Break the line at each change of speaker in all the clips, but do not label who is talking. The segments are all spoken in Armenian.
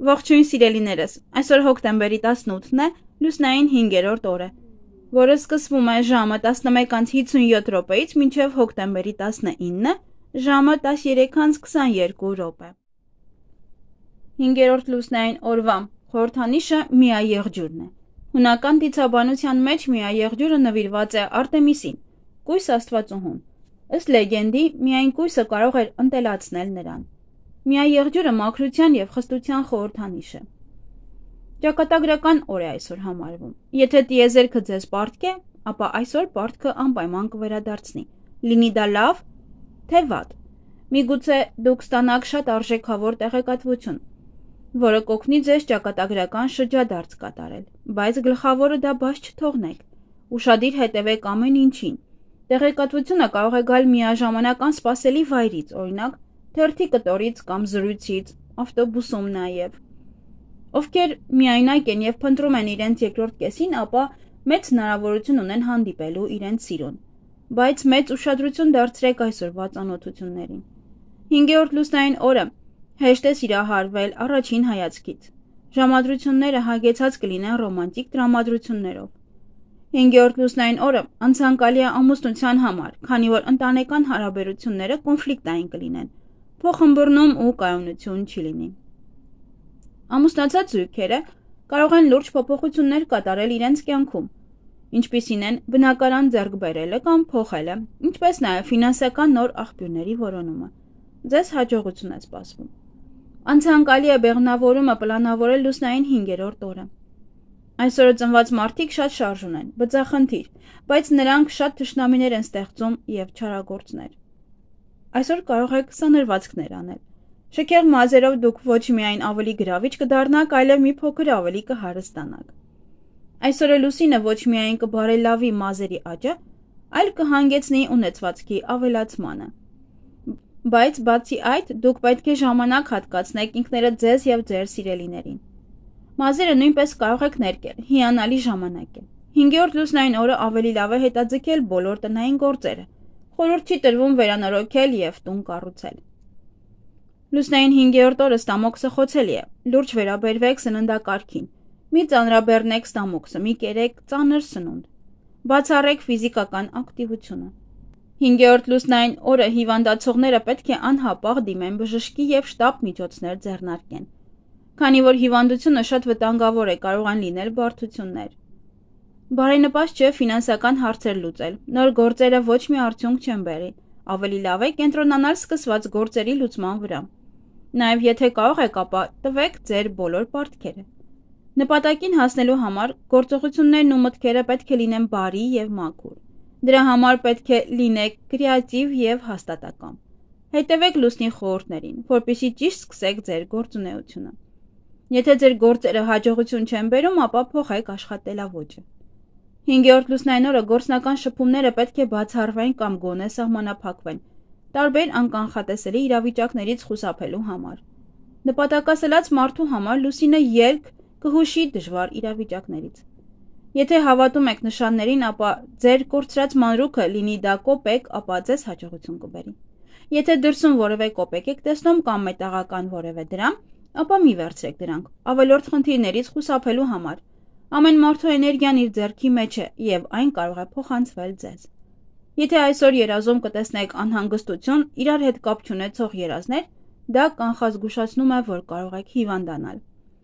Ողջույն սիրելիներս, այսօր հոկտեմբերի 18-ն է, լուսնային 5-րդ օրը, որը սկսվում է ժամը 11:57 րոպեից մինչև հոկտեմբերի 19-ը, ժամը 13:22 րոպե։ 5-րդ լուսնային օրվա խորհրդանիշը միաեղջյուրն է։ Հունական դիտումաբանության մեջ միաեղջյուրը նվիրված է Արտեմիսին, կույս աստվածուհուն։ Ըստ լեգենդի, միայն կույսը կարող էր ընտելացնել նրան։ Միաեղջյուրը մաքրության և խստության խորհրդանիշ է։ Ճակատագրական օր է այսօր համարվում։ Եթե տիեզերքը ձեզ պարտք է, ապա այսօր պարտքը անպայման կվերադարձնի։ Լինի դա լավ, թե վատ։ Միգուցե դուք ստանաք շատ արժեքավոր տեղեկատվություն, որը կօգնի ձեզ ճակատագրական շրջադարձ կատարել, բայց գլխավորը դա բաց չթողնեք։ Ուշադիր հետևեք ամեն ինչին։ Տեղեկատվությունը կարող է գալ միաժամանակ անսպասելի վայրից, օրինակ թերթի կտորից կամ զրույցից, ավտոբուսում նաև։ Ովքեր միայնակ են և փնտրում են իրենց երկրորդ կեսին, ապա մեծ հնարավորություն ունեն հանդիպելու իրենց սիրուն, բայց մեծ ուշադրություն դարձրեք այսօրվա ծանոթություններին։ 5-րդ լուսնային օրը հեշտ է սիրահարվել առաջին հայացքից։ Ժամադրությունները հագեցած կլինեն ռոմանտիկ տրամադրություններով։ 5-րդ լուսնային օրը անցանկալի է ամուսնության համար, քանի որ ընտանեկան հարաբերությունները կոնֆլիկտային կլինեն, փոխըմբռնում ու կայունություն չի լինի։ Ամուսնացած զույգերը կարող են լուրջ փոփոխություններ կատարել իրենց կյանքում, ինչպիսին են բնակարան ձեռք բերելը կամ փոխելը, ինչպես նաև ֆինանսական նոր աղբյուրների որոնումը։ Ձեզ հաջողություն է սպասվում։ Անցանկալի է բեղմնավորումը պլանավորել լուսնային 5-րդ օրը։ Այսօրը ծնված մարդիկ շատ շարժուն են, բծախնդիր, բայց նրանք շատ թշնամիներ են ստեղծում և չարագործներ։ Այսօր կարող եք սանրվածքներ անել։ Շքեղ մազերով դուք ոչ միայն ավելի գրավիչ կդառնաք, այլև մի փոքր ավելի կհարստանաք։ Այսօրը լուսինը ոչ միայն կբարելավի մազերի աճը, այլ կհանգեցնի ունեցվածքի ավելացմանը։ Բայց բացի այդ, դուք պետք է ժամանակ հատկացնեք ինքներդ ձեզ և ձեր սիրելիներին։ Մազերը նույնպես կարող եք ներկել, հիանալի ժամանակ է։ 5-րդ լուսնային օրը ավելի լավ է հետաձգել բոլոր տնային գործերը։ Խորհուրդ չի տրվում վերանորոգել և տուն կառուցել։ Լուսնային 5-րդ օրը ստամոքսը խոցելի է, լուրջ վերաբերվեք սննդակարգին։ Մի ծանրաբեռնեք ստամոքսը, մի կերեք ծանր սնունդ։ Բացառեք ֆիզիկական ակտիվությունը։ 5-րդ լուսնային օրը հիվանդացողները պետք է անհապաղ դիմեն բժշկի և շտապ միջոցներ ձեռնարկեն։ Քանի որ հիվանդությունը շատ վտանգավոր է, կարող են լինել բարդություններ։ Բարենպաստ չէ ֆինանսական հարցեր լուծել, նոր գործերը ոչ մի արդյունք չեն բերի, ավելի լավ է կենտրոնանալ սկսված գործերի լուծման վրա։ Նաև եթե կարող եք, ապա տվեք ձեր բոլոր պարտքերը։ Նպատակին հասնելու համար գործողություններն ու մտքերը պետք է լինեն բարի և մաքուր։ Դրա համար պետք է լինեք կրեատիվ և հաստատակամ։ Հետևեք լուսնի խորհուրդներին, որպեսզի ճիշտ սկսեք ձեր գործունեությունը։ Եթե ձեր գործերը հաջողություն չեն բերում, ապա փոխեք աշխատելաոճը։ 5-րդ լուսնային օրը գործնական շփումները պետք է բացառվեն կամ գոնե սահմանափակվեն, տարբեր անկանխատեսելի իրավիճակներից խուսափելու համար։ Նպատակասլաց մարդու համար լուսինը ելք կհուշի դժվար իրավիճակներից։ Եթե հավատում եք նշաններին, ապա ձեր կորցրած մանրուքը լինի դա կոպեկ, ապա ձեզ հաջողություն կբերի։ Եթե դրսում որևէ կոպեկ եք տեսնում կամ մետաղական որևէ դրամ, ապա մի վերցրեք դրանք ավելորդ խնդիրներից խուսափելու համար։ Ամեն մարդու էներգիան իր ձեռքի մեջ է և այն կարող է փոխանցվել ձեզ։ Եթե այսօր երազում կտեսնեք անհանգստություն, իրար հետ կապ չունեցող երազներ, դա կանխազգուշացնում է, որ կարող եք հիվանդանալ։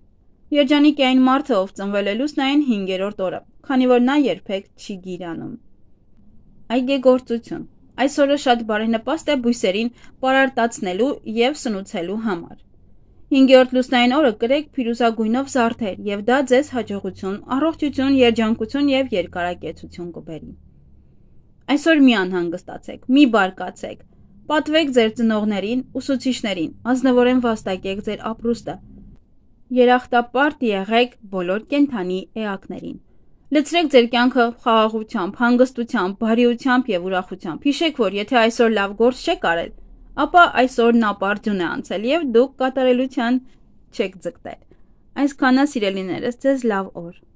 Երջանիկ է այն մարդը, ով ծնվել է լուսնային 5-րդ օրը, քանի որ նա երբեք չի գիրանում։ Այգեգործություն։ Այսօրը շատ բարենպաստ է բույսերին պարարտացնելու և սնուցելու համար։ 5-րդ լուսնային օրը կրեք փիրուզագույնով զարդեր, և դա ձեզ հաջողություն, առողջություն, երջանկություն և երկարակեցություն կբերի։ Այսօր մի անհանգստացեք, մի բարկացեք, պատվեք ձեր ծնողներին, ուսուցիչներին, ազնվորեն վաստակեք ձեր ապրուստը։ Երախտապարտ եղեք բոլոր կենդանի էակներին։ Լցրեք ձեր կյանքը խաղաղությամբ, հանգստությամբ, բարիությամբ և ուրախությամբ։ Հիշեք, որ եթե այսօր լավ գործ չեք արել, ապա այսօրն ապարդյուն է անցել և դուք կատարելության չեք ձգտել։ Այսքանը սիրելիներս, ձեզ լավ օր։